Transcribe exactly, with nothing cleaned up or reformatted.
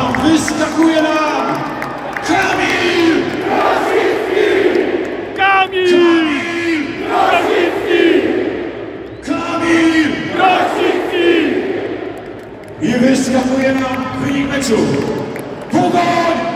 wyskakuje nam Kamil Rasicki! Kamil Rasicki! Kamil Rasicki! I wyskakuje nam wynik meczu. Pogoń!